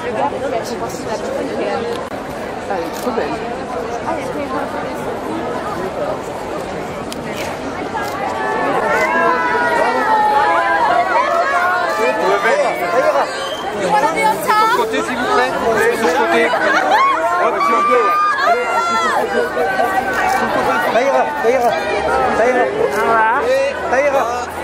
Elle est trop belle. De côté, s'il vous plaît. De côté. Ça ira.